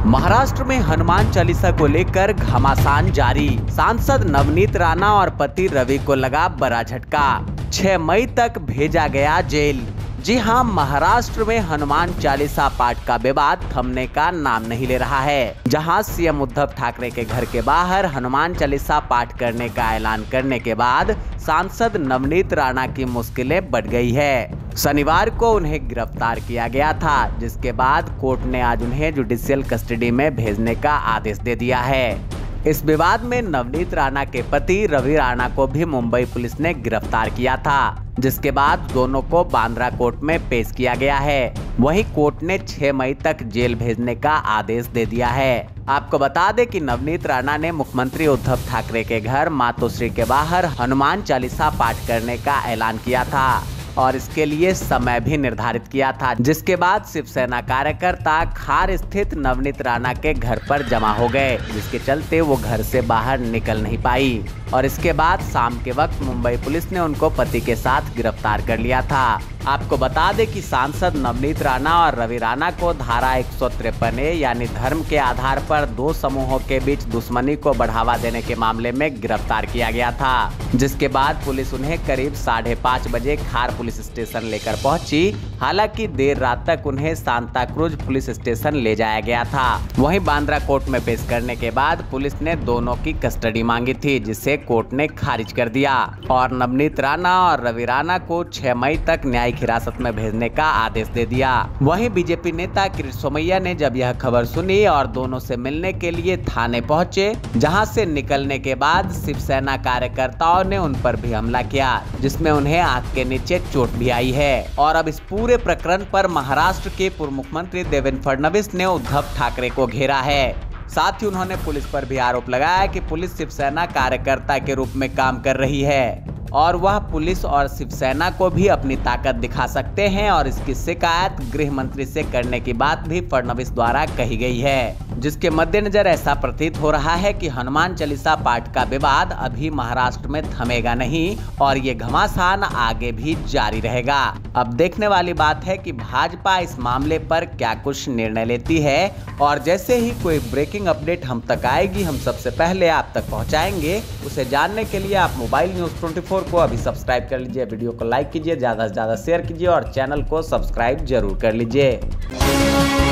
महाराष्ट्र में हनुमान चालीसा को लेकर घमासान जारी। सांसद नवनीत राणा और पति रवि को लगा बड़ा झटका। 6 मई तक भेजा गया जेल। जी हां, महाराष्ट्र में हनुमान चालीसा पाठ का विवाद थमने का नाम नहीं ले रहा है। जहां सीएम उद्धव ठाकरे के घर के बाहर हनुमान चालीसा पाठ करने का ऐलान करने के बाद सांसद नवनीत राणा की मुश्किलें बढ़ गई है। शनिवार को उन्हें गिरफ्तार किया गया था, जिसके बाद कोर्ट ने आज उन्हें जुडिशियल कस्टडी में भेजने का आदेश दे दिया है। इस विवाद में नवनीत राणा के पति रवि राणा को भी मुंबई पुलिस ने गिरफ्तार किया था, जिसके बाद दोनों को बांद्रा कोर्ट में पेश किया गया है। वहीं कोर्ट ने 6 मई तक जेल भेजने का आदेश दे दिया है। आपको बता दें कि नवनीत राणा ने मुख्यमंत्री उद्धव ठाकरे के घर मातोश्री के बाहर हनुमान चालीसा पाठ करने का ऐलान किया था और इसके लिए समय भी निर्धारित किया था, जिसके बाद शिवसेना कार्यकर्ता खार स्थित नवनीत राणा के घर पर जमा हो गए, जिसके चलते वो घर से बाहर निकल नहीं पाई और इसके बाद शाम के वक्त मुंबई पुलिस ने उनको पति के साथ गिरफ्तार कर लिया था। आपको बता दें कि सांसद नवनीत राणा और रवि राणा को धारा 153 यानी धर्म के आधार पर 2 समूहों के बीच दुश्मनी को बढ़ावा देने के मामले में गिरफ्तार किया गया था, जिसके बाद पुलिस उन्हें करीब 5:30 बजे खार पुलिस स्टेशन लेकर पहुंची। हालांकि देर रात तक उन्हें सांता क्रूज पुलिस स्टेशन ले जाया गया था। वहीं बांद्रा कोर्ट में पेश करने के बाद पुलिस ने दोनों की कस्टडी मांगी थी, जिसे कोर्ट ने खारिज कर दिया और नवनीत राणा और रवि राणा को 6 मई तक न्यायिक हिरासत में भेजने का आदेश दे दिया। वहीं बीजेपी नेता किरीट सोमैया ने जब यह खबर सुनी और दोनों से मिलने के लिए थाने पहुंचे, जहां से निकलने के बाद शिवसेना कार्यकर्ताओं ने उन पर भी हमला किया, जिसमें उन्हें आंख के नीचे चोट भी आई है। और अब इस पूरे प्रकरण पर महाराष्ट्र के पूर्व मुख्यमंत्री देवेंद्र फडणवीस ने उद्धव ठाकरे को घेरा है। साथ ही उन्होंने पुलिस पर भी आरोप लगाया कि पुलिस शिवसेना कार्यकर्ता के रूप में काम कर रही है और वह पुलिस और शिवसेना को भी अपनी ताकत दिखा सकते हैं और इसकी शिकायत गृह मंत्री से करने की बात भी फडणवीस द्वारा कही गई है, जिसके मद्देनजर ऐसा प्रतीत हो रहा है कि हनुमान चालीसा पाठ का विवाद अभी महाराष्ट्र में थमेगा नहीं और ये घमासान आगे भी जारी रहेगा। अब देखने वाली बात है कि भाजपा इस मामले पर क्या कुछ निर्णय लेती है और जैसे ही कोई ब्रेकिंग अपडेट हम तक आएगी, हम सबसे पहले आप तक पहुंचाएंगे। उसे जानने के लिए आप मोबाइल न्यूज़ 24 को अभी सब्सक्राइब कर लीजिए, वीडियो को लाइक कीजिए, ज़्यादा से ज़्यादा शेयर कीजिए और चैनल को सब्सक्राइब जरूर कर लीजिए।